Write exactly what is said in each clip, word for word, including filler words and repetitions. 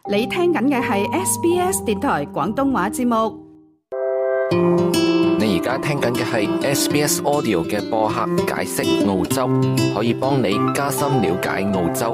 你聽緊嘅係 S B S 電台廣東話節目。 你而家聽緊嘅係 S B S Audio 嘅播客解釋澳洲，可以幫你加深了解澳洲。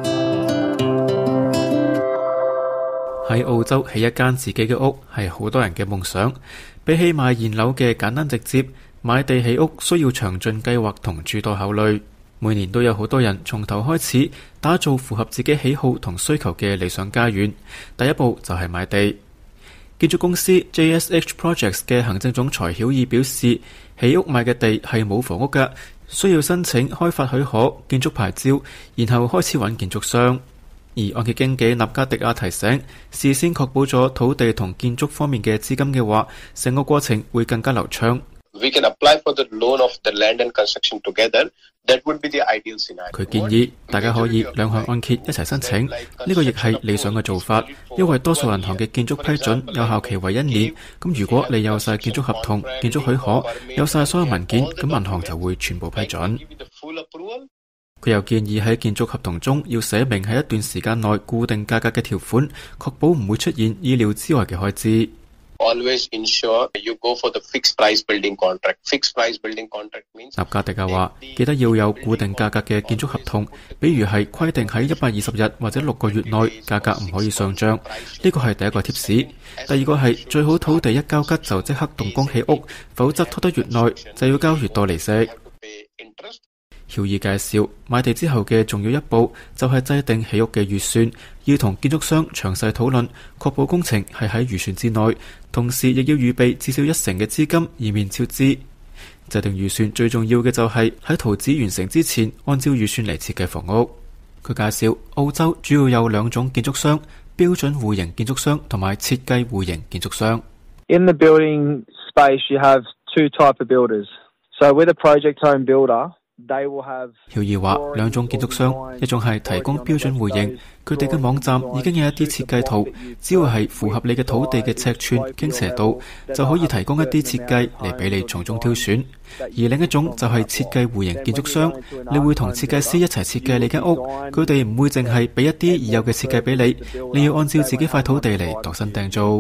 喺澳洲起一間自己嘅屋係好多人嘅夢想，比起買現樓嘅簡單直接，買地起屋需要詳盡計劃同諸多考慮。每年都有好多人從頭開始打造符合自己喜好同需求嘅理想家園，第一步就係買地。建築公司 J S H Projects 嘅行政總裁曉爾表示，起屋買嘅地係冇房屋嘅，需要申請開發許可、建築牌照，然後開始揾建築商。而按揭經紀納加迪亞提醒，事先確保咗土地同建築方面嘅資金嘅話，成個過程會更加流暢。 We can apply for the loan of the land and construction together. That would be the ideal scenario. 佢建議大家可以兩項按揭一齊申請，呢個亦係理想嘅做法，因為多數銀行嘅建築批准有效期為一年。咁如果你有晒建築合同、建築許可，有晒所有文件，咁銀行就會全部批准。佢又建議喺建築合同中要寫明喺一段時間內固定價格嘅條款，確保唔會出現意料之外嘅開支。 Always ensure you go for the fixed price building contract. Fixed price building contract means 納加迪亞話，記得要有固定價格嘅建築合同，比如係規定喺一百二十日或者六個月內價格唔可以上漲。呢個係第一個貼士。第二個係最好土地一交吉就即刻動工起屋，否則拖得越耐就要交越多利息。曉爾介紹，買地之後嘅重要一步就係制定起屋嘅預算，要同建築商詳細討論，確保工程係喺預算之內，同時亦要預備至少一成嘅資金，以免超支。制定預算最重要嘅就係喺圖紙完成之前，按照預算嚟設計房屋。佢介紹，澳洲主要有兩種建築商，標準戶型建築商同埋設計戶型建築商。 In the building space, you have two type of builders. So with a project home builder, 曉爾話，兩種建築商，一種係提供標準戶型，佢哋嘅網站已經有一啲設計圖，只要係符合你嘅土地嘅尺寸、傾斜度，就可以提供一啲設計嚟俾你從中挑選。而另一種就係設計戶型建築商，你會同設計師一齊設計你間屋，佢哋唔會淨係俾一啲已有嘅設計俾你，你要按照自己塊土地嚟度身訂造。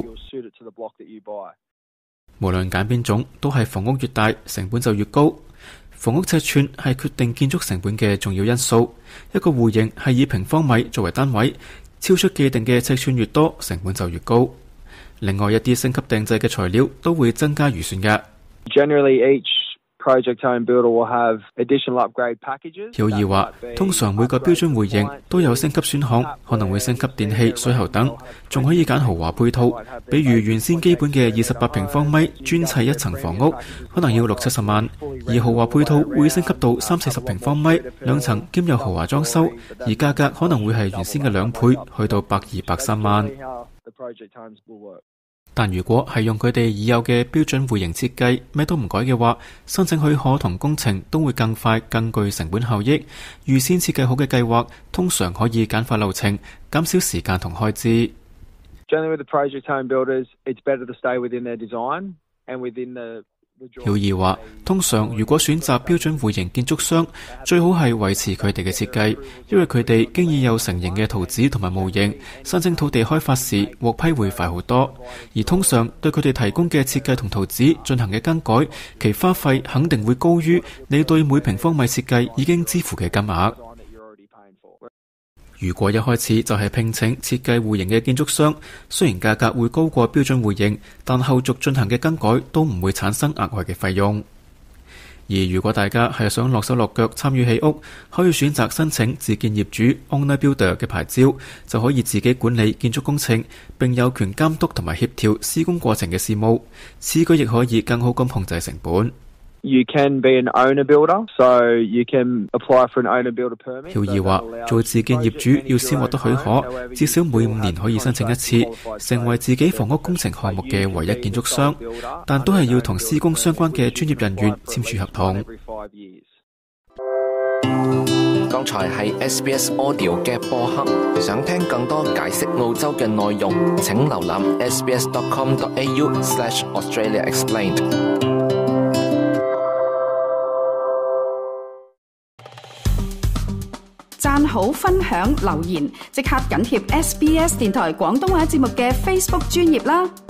無論揀邊種，都係房屋越大，成本就越高。房屋尺寸係決定建築成本嘅重要因素。一個戶型係以平方米作為單位，超出既定嘅尺寸越多，成本就越高。另外一啲升級訂製嘅材料都會增加預算嘅。 Generally, each project home builder will have additional upgrade packages. 曉爾話，通常每個標準戶型都有升級選項，可能會升級電器、水喉等，仲可以揀豪華配套。比如原先基本嘅二十八平方米專砌一層房屋，可能要六七十萬，而豪華配套會升級到三四十平方米，兩層兼有豪華裝修，而價格可能會係原先嘅兩倍，去到百二百三萬。但如果係用佢哋已有嘅標準戶型設計，咩都唔改嘅話，申請許可同工程都會更快、更具成本效益。預先設計好嘅計劃，通常可以簡化流程，減少時間同開支。 Generally with the project home builders, it's better to stay within their design and within the 曉爾話，通常如果選擇標準戶型建築商，最好係維持佢哋嘅設計，因為佢哋經已有成型嘅圖紙同埋模型，申請土地開發時獲批會快好多。而通常對佢哋提供嘅設計同圖紙進行嘅更改，其花費肯定會高於你對每平方米設計已經支付嘅金額。如果一開始就係聘請設計戶型嘅建築商，雖然價格會高過標準戶型，但後續進行嘅更改都唔會產生額外嘅費用。而如果大家係想落手落腳參與起屋，可以選擇申請自建業主 Owner Builder 嘅牌照，就可以自己管理建築工程，並有權監督同埋協調施工過程嘅事務。此舉亦可以更好咁控制成本。 You can be an owner builder, so you can apply for an owner builder permit. 曉爾話，做自建業主要先獲得許可，至少每五年可以申請一次，成為自己房屋工程項目嘅唯一建築商，但都係要同施工相關嘅專業人員簽署合同。 剛才係 S B S Audio 嘅播客，想聽更多解釋澳洲嘅內容，請瀏覽 s b s dot com dot a u slash Australia Explained。 讚好、分享、留言，即刻緊貼 S B S 電台廣東話節目嘅 Facebook 專頁啦。